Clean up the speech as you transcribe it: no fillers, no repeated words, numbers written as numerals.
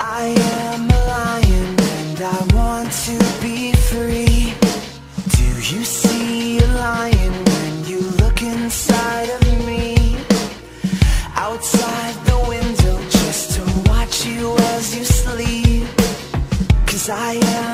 I am a lion and I want to be free. Do you see a lion when you look inside of me? Outside the window just to watch you as you sleep. 'Cause I am